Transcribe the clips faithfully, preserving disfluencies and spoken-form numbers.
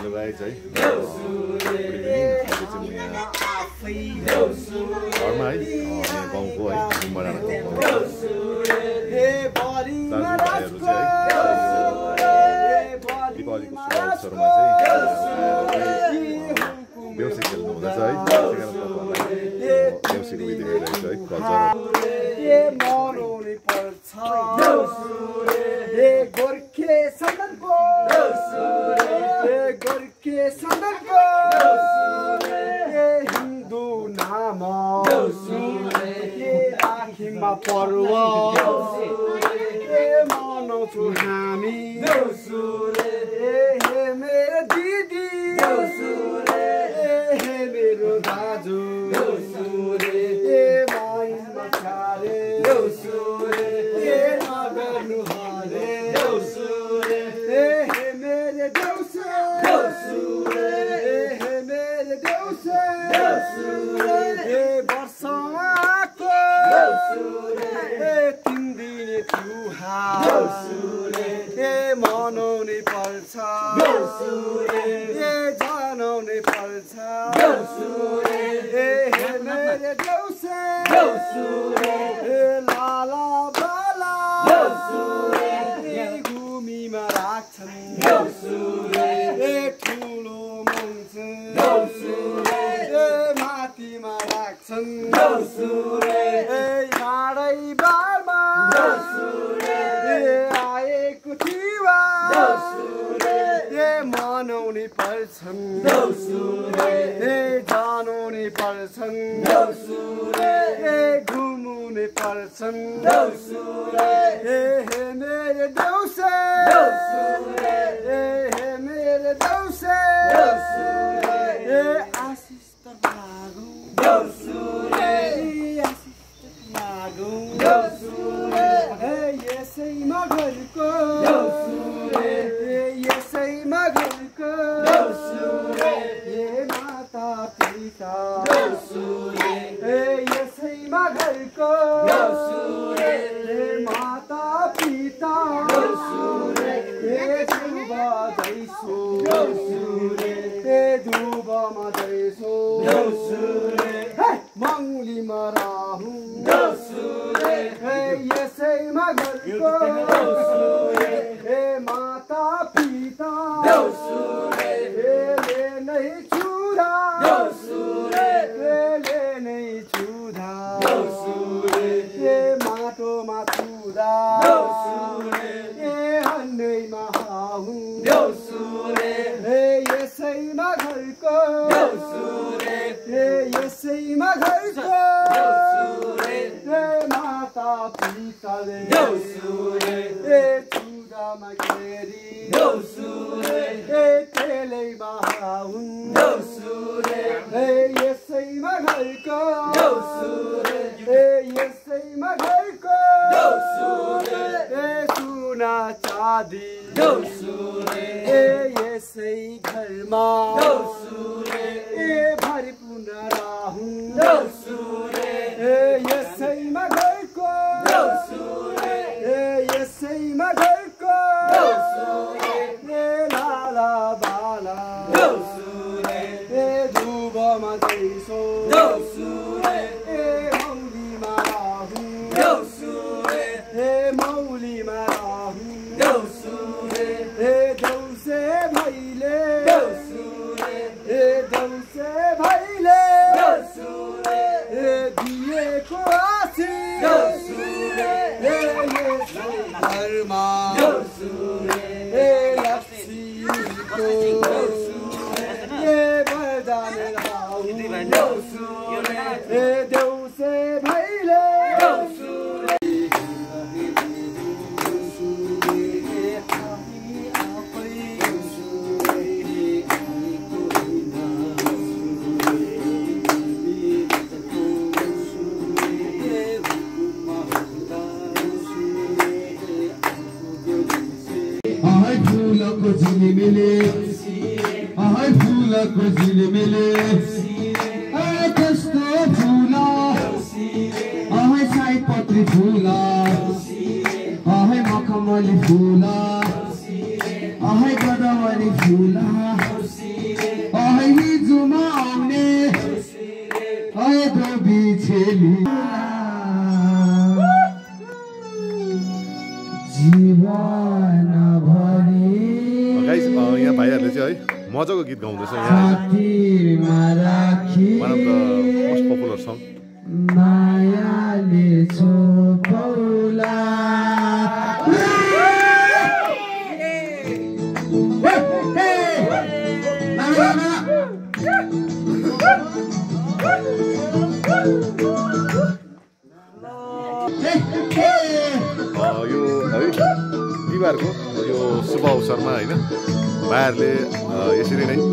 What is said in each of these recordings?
rise है घरमा है यहाँ गाउँको है बडाको दाजुभाइहरू चाहिँ दिपावलीको शुभ अवसरमा चाहिँ देउसी खेल्नु हुँदैछ है देउसीको विधि भइरहेको छ है कल्चर गोर्खे सन्दनको गोर्खे सन्दनको हिन्दू नाम आखिरमा पर्व मनाउँछौँ हामी हे मेरो दिदी हे मेरो दाजु हे माइनमा छारे हे नगर्नु हरे हे मेरे देउसे हे मेरे देउसे हे वर्षको हे तिन दिन तिहार हे मनाउनै पर्छ हे जनाउनै पर्छ हे मेरे देउसे हे लाला बाला घुमीमा राख्छन् हे ठुलो मान्छे हे माथिमा राख्छन् हे हाडै बारमा हे आएको थिवा हे मनाउनै पर्छन् हे जानुनै पर्छन् हे घुमुनै पर्छन् हे हे मेरे देउसे हे हे मेरे देउसे हे आशिष त लागौ हे आशिष त लागौ हे यसैमा घरको हे यसैमा घरको हे माता पिता हे यसैमा घरको हे माता पिता हे धुबा दैसो हे धुबामा दैसो मङ्गलीमा राहु हे यसैमा घरको हे माता पिता हेले नै छुरा हेले नै छुरा हे माटोमा छुरा हे हन्नैमा हाहु हे यसैमा घरको हे यसैमा घरको हे माता पिताले हे छुरामा केरी हे तेलैमा हुन् हे यसैमा घरको हे यसैमा घरको हे सुना चाँदी हे यसै घरमा हे भरिपूर्ण राहुन् हे यसैमा घरको हे यसैमा घरको हे लाला बाला हे धुबमा दैसो हे मौलीमा राहु हे मौलीमा राहु हे देउसे भैले हे देउसे भैले हे दिएको आशीष हे यसै घरमा हे लक्ष्मीको हे वरदान राहु हे देउसे भैले फूलको झिलिमिली आहै फूलको झिलिमिली अरे कस्तो फूल आहै सयपत्री फूल आहै मखमली फूल आहै गदावरी फूल भाइहरूले चाहिँ है मजाको गीत गाउँदैछ यहाँ होइन one of the most popular song मायाले छोपौला यो है बिहिबारको यो शुभ अवसरमा होइन भाइहरूले यसरी नै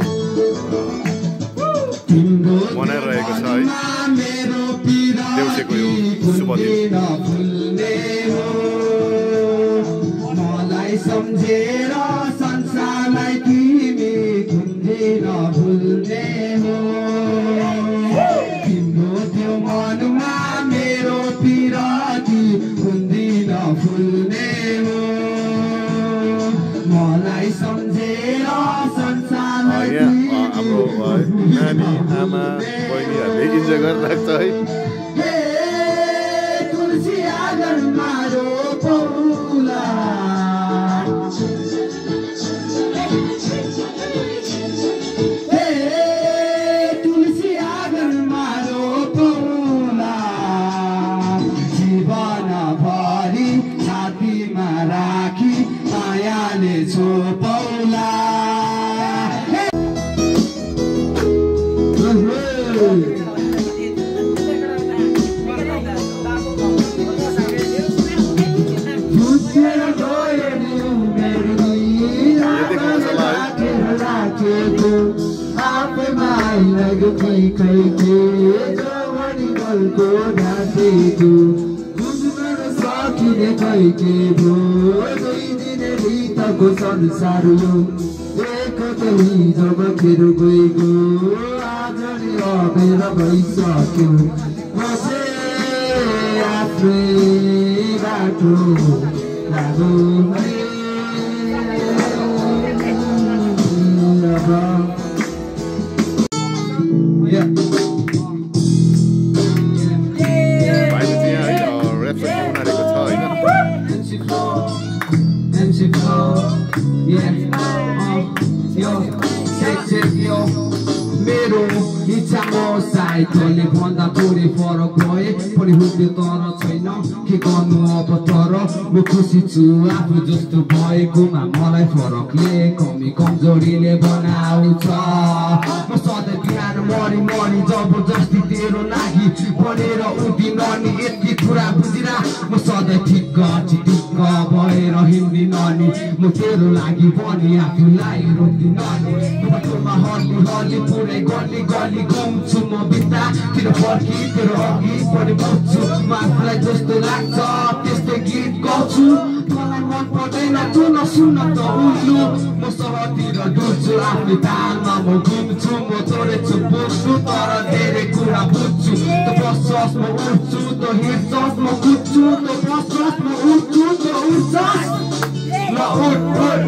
मनाइरहेको छ है देउसीको यो शुभ दिन मलाई सम्झेर संसारलाई तिमी कुन्दै नभुल्ने हो तिम्रो त्यो मनमा मेरो पिराती कुन्दै नभुल्ने हो मलाई सम्झेर संसारलाई हाम्रो नानी आमा बहिनीहरूले इन्जोय गरिरहेको छ है तुलसी आँगनमा रोपौला तुलसी आँगनमा रोपौला जीवनभरि छातीमा राखी मायाले छोपौला संसार जब खेर गएको आज अबेर भइसक्यो बसे आफ्नै बाटो लागो मेरो इच्छाको साइकलले भन्दा थोरै फरक भए पनि हुँदै तर छैन के गर्नु अब तर म खुसी छु आफू जस्तो भएकोमा मलाई फरकले कमी कमजोरीले बनाउँछ म सधैँ बिहान मरि मरि जबरजस्ती तेरो लागि बनेर उभिन नि यति कुरा बुझिरा म सधैँ ठिक्क चिटिक्क भएर हिँड्दिन नि म तेरो लागि पनि आफूलाई रोक्दिन नि बाटोमा हल्ली हल्ली पुरै गल्ली गल्ली घुम्छु म बित्ता तिर फर्की तेरो अघि पनि बस्छु म आफूलाई जस्तो लाग्छ त्यस्तै गीत गाउँछु मलाई मन पर्दैन तँ नसुन त उल्लु म सहरतिर डुल्छु आफ्नै तालमा म घुम्छु म थोरै छु बुझ्छु तर धेरै कुरा बुझ्छु त बस्छस् म उठ्छु त हिँड्छस् म कुद्छु त बस्छस् म उठ्छु त उठ्छस् ल उठ उठ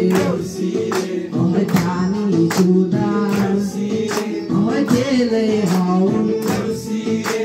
They हाउन्